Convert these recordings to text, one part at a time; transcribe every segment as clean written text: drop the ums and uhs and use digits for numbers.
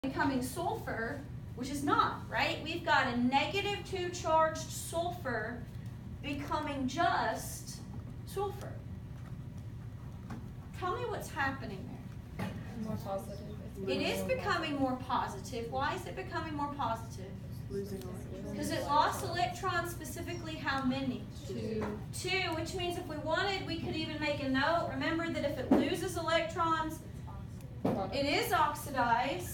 becoming sulfur, which is not, right? We've got a -2 charged sulfur becoming just sulfur. Tell me what's happening there. More positive. It is becoming more positive. Why is it becoming more positive? Losing electrons. Because it lost electrons, specifically how many? 2. 2, which means if we wanted, we could even make a note. Remember that if it loses electrons, it is oxidized.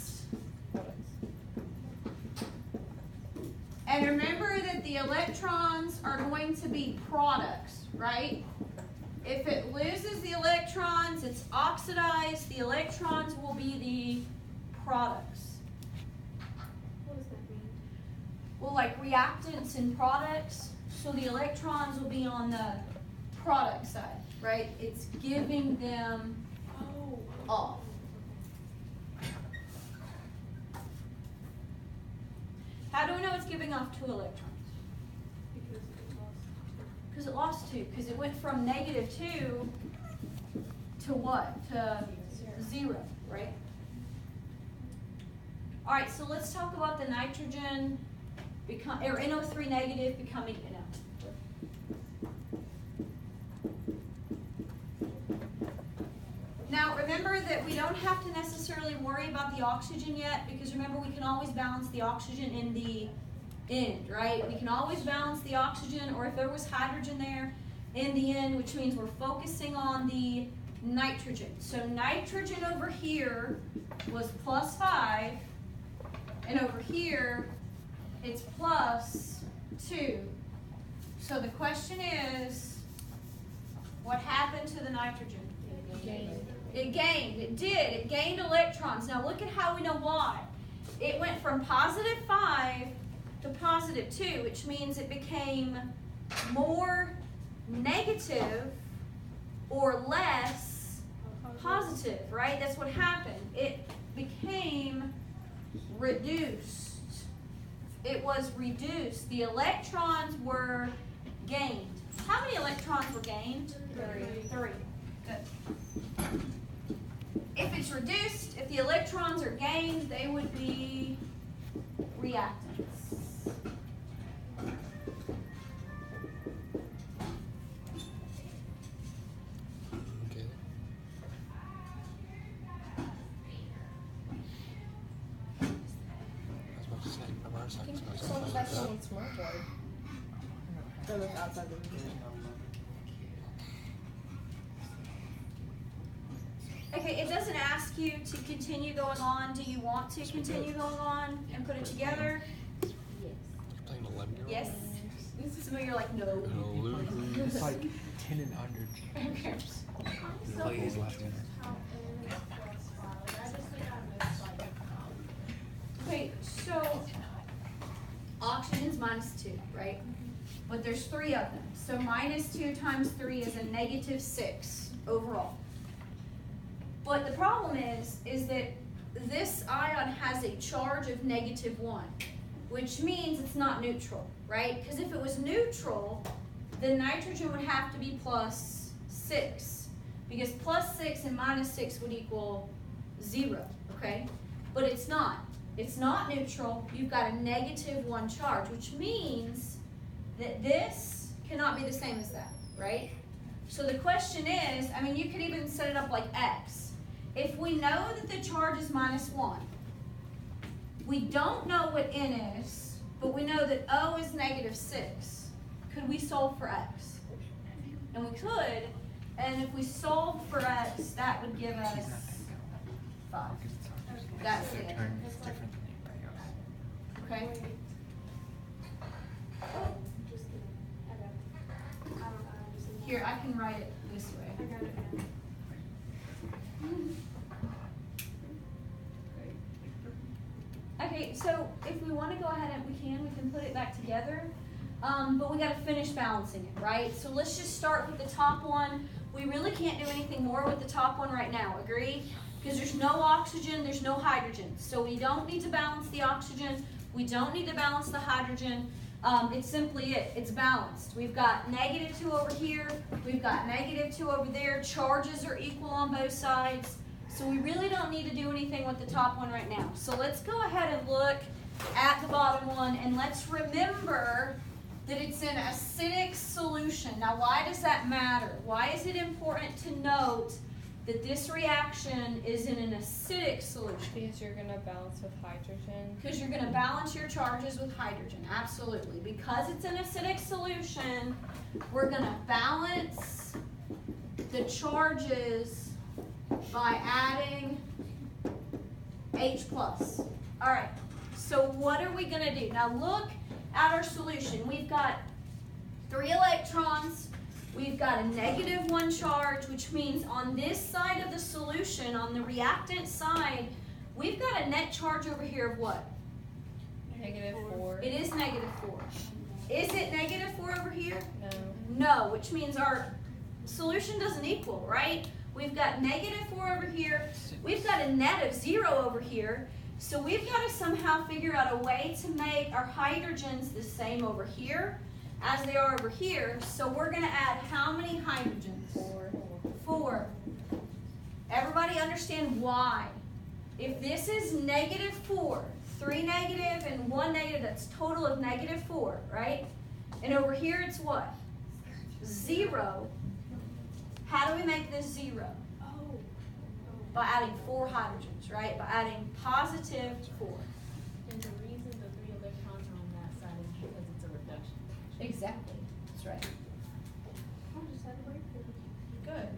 And remember that the electrons are going to be products, right? If it loses the electrons, it's oxidized. The electrons will be the products. What does that mean? Well, like reactants and products. So the electrons will be on the product side, right? It's giving them off. How do we know it's giving off 2 electrons? Because it lost 2. Because it went from -2 to what? To 0, right? All right, so let's talk about the nitrogen or NO3 negative becoming NO. Now remember that we don't have to necessarily worry about the oxygen yet, because remember we can always balance the oxygen in the end, right? We can always balance the oxygen, or if there was hydrogen there, in the end, which means we're focusing on the nitrogen. So nitrogen over here was +5, and over here it's +2. So the question is, what happened to the nitrogen? It gained. It did. It gained electrons. Now look at how we know why. It went from +5 to +2, which means it became more negative or less positive, right? That's what happened. It became reduced. It was reduced. The electrons were gained. How many electrons were gained? 3. Good. If it's reduced, if the electrons are gained, they would be reactants. Okay. I was about to say, from our side, it's not So something like that's that. one smart board. Or look outside the window. Okay, it doesn't ask you to continue going on. Do you want to continue going on and put it together? Playing 11-year-old? Yes. Some of you are like, no. It's like 10 and under. Okay. Play his last dinner. Okay, so oxygen's -2, right? But there's 3 of them. So -2 times 3 is a -6 overall. But the problem is that this ion has a charge of -1, which means it's not neutral, right? Because if it was neutral, then nitrogen would have to be +6, because +6 and -6 would equal 0, okay? But it's not. It's not neutral. You've got a -1 charge, which means that this cannot be the same as that, right? So the question is, I mean, you could even set it up like X. If we know that the charge is -1, we don't know what N is, but we know that O is -6. Could we solve for X? And we could, and if we solve for X, that would give us 5. That's it. Okay? Here, I can write it this way. Okay, so if we want to go ahead and we can put it back together, but we got to finish balancing it, right? So let's just start with the top one. We really can't do anything more with the top one right now, agree? Because there's no oxygen, there's no hydrogen. So we don't need to balance the oxygen, we don't need to balance the hydrogen. It's simply it's balanced. We've got -2 over here, we've got -2 over there. Charges are equal on both sides. So we really don't need to do anything with the top one right now. So let's go ahead and look at the bottom one, and let's remember that it's an acidic solution. Now, why does that matter? Why is it important to note that this reaction is in an acidic solution? Because you're going to balance with hydrogen. Because you're going to balance your charges with hydrogen, absolutely. Because it's an acidic solution, we're going to balance the charges by adding H+. All right, so what are we going to do? Now look at our solution. We've got 3 electrons. We've got a -1 charge, which means on this side of the solution, on the reactant side, we've got a net charge over here of what? -4. It is -4. Is it -4 over here? No. No, which means our solution doesn't equal, right? We've got -4 over here. We've got a net of 0 over here. So we've got to somehow figure out a way to make our hydrogens the same over here as they are over here. So we're going to add how many hydrogens? 4. 4. Everybody understand why? If this is -4, 3 negative and 1 negative, that's total of -4, right? And over here it's what? 0. How do we make this 0? By adding 4 hydrogens, right? By adding +4. And the reason the 3 electrons are on that side is because it's a reduction. Exactly. That's right. How does that work? Good.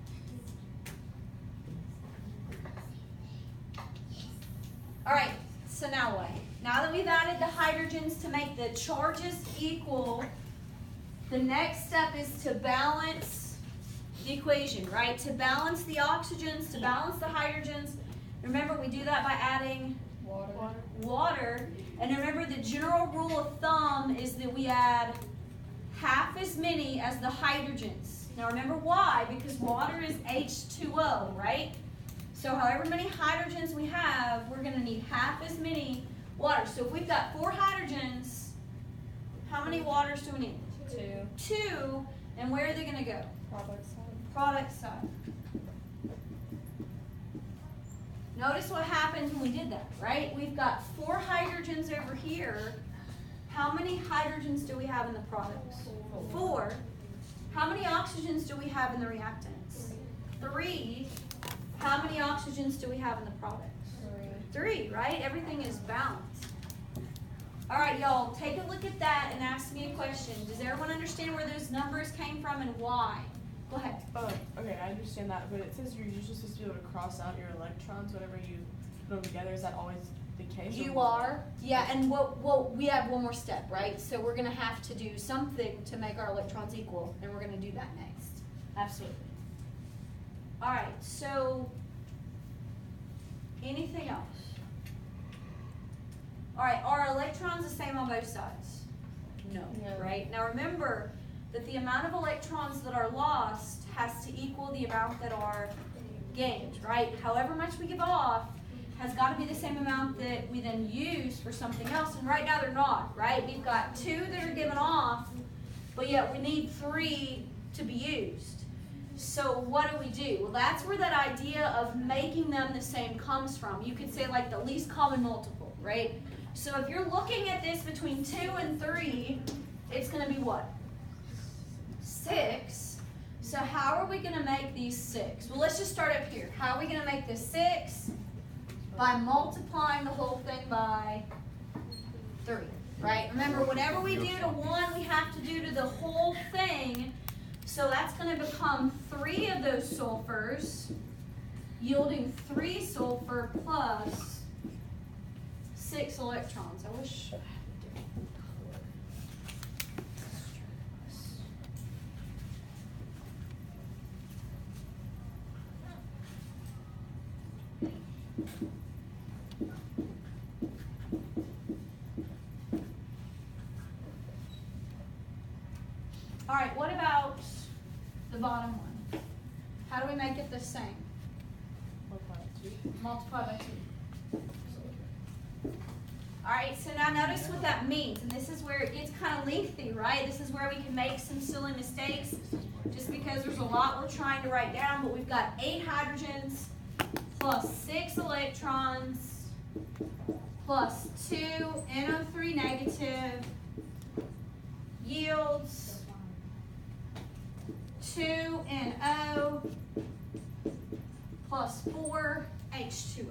All right, so now what? Now that we've added the hydrogens to make the charges equal, the next step is to balance the equation, right? To balance the oxygens, to balance the hydrogens. Remember, we do that by adding water. And remember, the general rule of thumb is that we add half as many as the hydrogens. Now remember why? Because water is H2O, right? So however many hydrogens we have, we're going to need half as many water. So if we've got 4 hydrogens, how many waters do we need? 2. 2. And where are they going to go? Product side. Product side. Notice what happens when we did that, right? We've got 4 hydrogens over here. How many hydrogens do we have in the products? 4. How many oxygens do we have in the reactants? 3. How many oxygens do we have in the products? 3, right? Everything is balanced. All right, y'all, take a look at that and ask me a question. Does everyone understand where those numbers came from and why? Go ahead. Okay, I understand that, but it says you're usually supposed to be able to cross out your electrons whenever you put them together. Is that always the case? You are, yeah, and what we have one more step, right? So we're gonna have to do something to make our electrons equal, and we're gonna do that next. Absolutely. All right, so anything else? All right, are electrons the same on both sides? No, No. right? Now remember that the amount of electrons that are lost has to equal the amount that are gained, right? However much we give off has got to be the same amount that we then use for something else, and right now they're not, right? We've got 2 that are given off, but yet we need 3 to be used. So what do? Well, that's where that idea of making them the same comes from. You could say like the least common multiple, right? So if you're looking at this between 2 and 3, it's going to be what? 6. So how are we going to make these 6? Well, let's just start up here. How are we going to make this 6? By multiplying the whole thing by 3, right? Remember, whatever we do to 1, we have to do to the whole thing. So that's going to become 3 of those sulfurs, yielding 3 sulfur plus 6 electrons. I wish I had a different color. All right, what about the bottom one? How do we make it the same? Multiply by 2. All right, so now notice what that means, and this is where it gets kind of lengthy, right? This is where we can make some silly mistakes just because there's a lot we're trying to write down, but we've got 8 hydrogens, plus 6 electrons plus 2 NO3 negative yields 2 NO plus 4 H2O.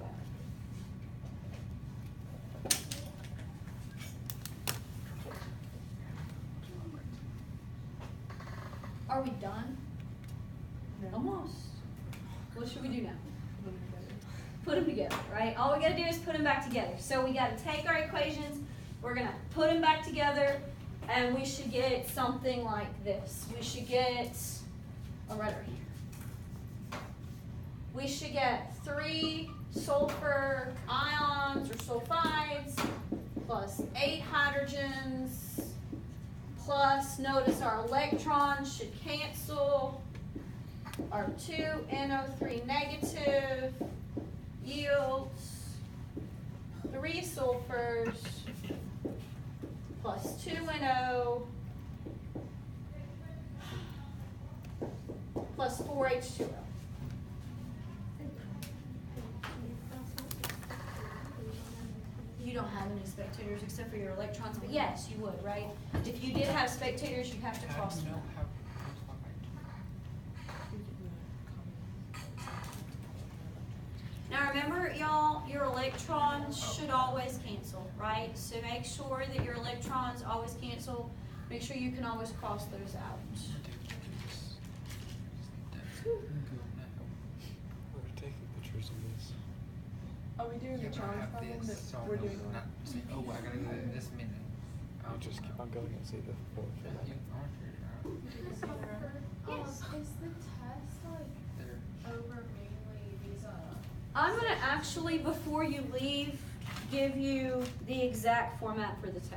Are we done? No. Almost. What should we do now? Put them together. Put them together, right? All we gotta do is put them back together. So we gotta take our equations, we're gonna put them back together, and we should get something like this. We should get, I'll write it right here. We should get 3 sulfur ions or sulfides plus 8 hydrogens plus, notice our electrons should cancel, our 2 NO3 negative yields 3 sulfurs plus 2 NO plus 4 H2O. You don't have any spectators except for your electrons, but yes, you would, right? If you did have spectators, you'd have to How cross do you them know out. We could do Now remember, y'all, your electrons should always cancel, right? So make sure that your electrons always cancel. Make sure you can always cross those out. We're taking pictures of this. Are we doing Yeah, the but I challenge have problem this, that so we're no, doing? not say, oh, I gotta do it in this minute. I'll just keep on going and see the board for Yeah, that. you are figuring it out. Yes. Is the test like There. over mainly these I'm gonna actually, before you leave, give you the exact format for the test.